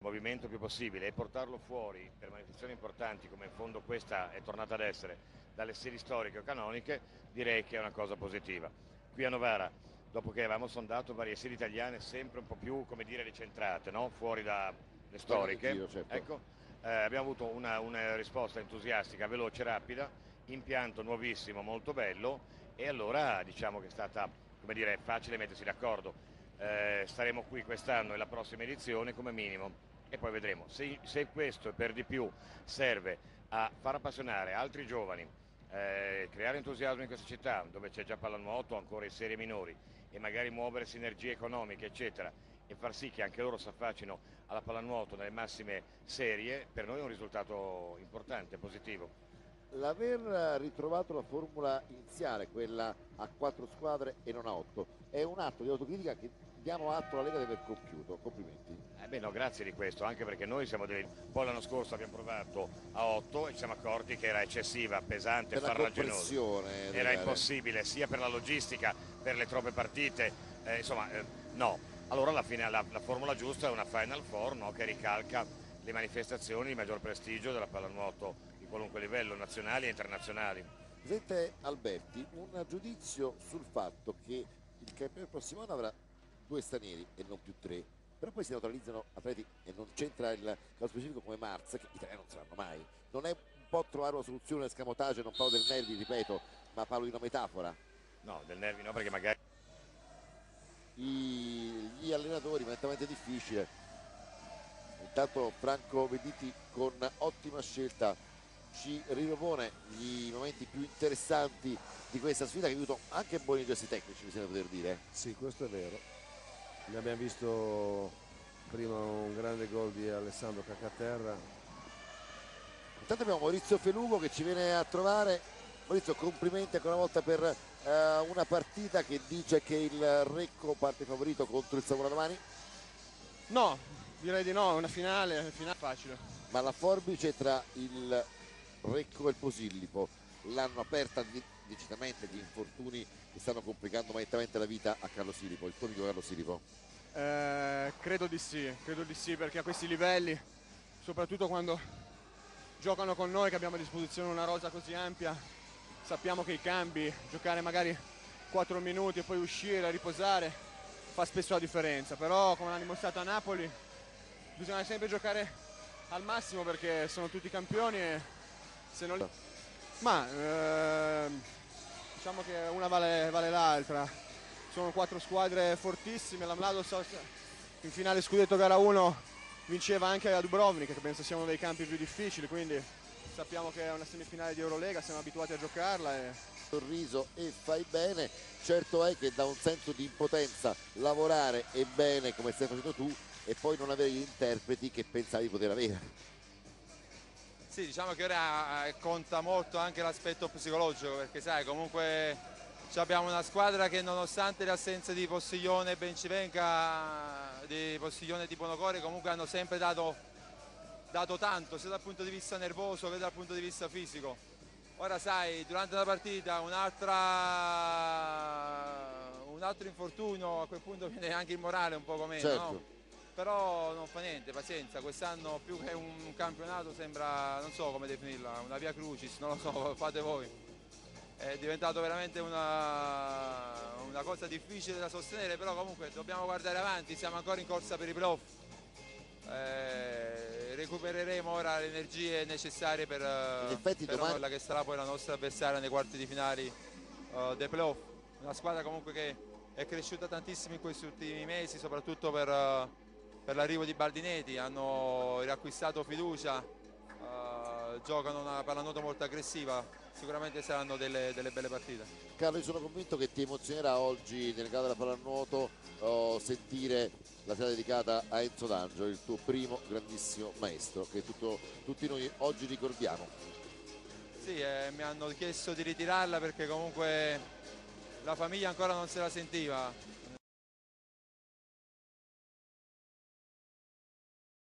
movimento più possibile e portarlo fuori per manifestazioni importanti come in fondo questa è tornata ad essere dalle sedi storiche o canoniche, direi che è una cosa positiva. Qui a Novara, dopo che avevamo sondato varie sedi italiane sempre un po' più, come dire, ricentrate, no? Fuori dalle storiche, Giro, certo. ecco, abbiamo avuto una risposta entusiastica, veloce, rapida, impianto nuovissimo, molto bello, e allora diciamo che è stata, come dire, facile mettersi d'accordo. Staremo qui quest'anno e la prossima edizione come minimo e poi vedremo se questo e per di più serve a far appassionare altri giovani, creare entusiasmo in questa città dove c'è già pallanuoto ancora in serie minori e magari muovere sinergie economiche eccetera e far sì che anche loro si affaccino alla pallanuoto nelle massime serie, per noi è un risultato importante, positivo. L'aver ritrovato la formula iniziale, quella a 4 squadre e non a 8, è un atto di autocritica che diamo atto alla Lega di aver compiuto. Complimenti. Beh, no, grazie di questo, anche perché noi siamo poi l'anno scorso abbiamo provato a 8 e ci siamo accorti che era eccessiva, pesante, Per la farraginosa. compressione delle Era gare. impossibile sia per la logistica, per le troppe partite, insomma, no. Allora alla fine la formula giusta è una Final Four, no, che ricalca le manifestazioni di maggior prestigio della pallanuoto di qualunque livello, nazionali e internazionali. Presidente Alberti, un giudizio sul fatto che il campione prossimo anno avrà 2 stranieri e non più 3, però poi si neutralizzano atleti e non c'entra il caso specifico come Marz, che italiani non saranno mai. Non è un po' trovare una soluzione, l'escamotage, non parlo del nervi, ripeto, ma parlo di una metafora. No, del nervi no, perché magari Gli allenatori, mentalmente difficile. Intanto Franco Vediti con ottima scelta ci ripropone i momenti più interessanti di questa sfida che ha avuto anche buoni gesti tecnici, mi sembra poter dire. Sì, questo è vero. Ne abbiamo visto prima un grande gol di Alessandro Cacaterra. Intanto abbiamo Maurizio Felugo che ci viene a trovare. Maurizio, complimenti ancora una volta per una partita che dice che il Recco parte favorito contro il Savona domani. No, direi di no, è una finale facile. Ma la forbice tra il Recco e il Posillipo l'hanno aperta decisamente gli infortuni che stanno complicando nettamente la vita a Carlo Silipo, il tuo amico Carlo Silipo. Credo di sì, perché a questi livelli, soprattutto quando giocano con noi che abbiamo a disposizione una rosa così ampia, sappiamo che i cambi, giocare magari 4 minuti e poi uscire, riposare, fa spesso la differenza, però come l'ha dimostrato a Napoli bisogna sempre giocare al massimo perché sono tutti campioni e se non li... Ma diciamo che una vale l'altra, sono 4 squadre fortissime, la Mladost in finale scudetto gara 1 vinceva anche a Dubrovnik che penso sia uno dei campi più difficili, quindi sappiamo che è una semifinale di Eurolega, siamo abituati a giocarla e... Sorriso e fai bene, certo è che da un senso di impotenza lavorare è bene come stai facendo tu e poi non avere gli interpreti che pensavi di poter avere. Sì, diciamo che ora conta molto anche l'aspetto psicologico perché sai comunque abbiamo una squadra che nonostante le assenze di Postiglione e Bencivenca, di Postiglione e di Bonocore comunque hanno sempre dato tanto sia dal punto di vista nervoso che dal punto di vista fisico. Ora sai, durante la partita un altro infortunio, a quel punto viene anche il morale un poco meno, certo. no? Però non fa niente, pazienza, quest'anno più che un campionato sembra, non so come definirla, una via crucis, non lo so, fate voi. È diventato veramente una cosa difficile da sostenere, però comunque dobbiamo guardare avanti, siamo ancora in corsa per i playoff. Recupereremo ora le energie necessarie per domani... quella che sarà poi la nostra avversaria nei quarti di finali dei playoff. Una squadra comunque che è cresciuta tantissimo in questi ultimi mesi, soprattutto per l'arrivo di Baldinetti, hanno riacquistato fiducia, giocano una pallanuoto molto aggressiva, sicuramente saranno delle belle partite. Carlo, io sono convinto che ti emozionerà oggi nel caso della pallanuoto sentire la serata dedicata a Enzo D'Angelo, il tuo primo grandissimo maestro che tutti noi oggi ricordiamo. Sì, mi hanno chiesto di ritirarla perché comunque la famiglia ancora non se la sentiva.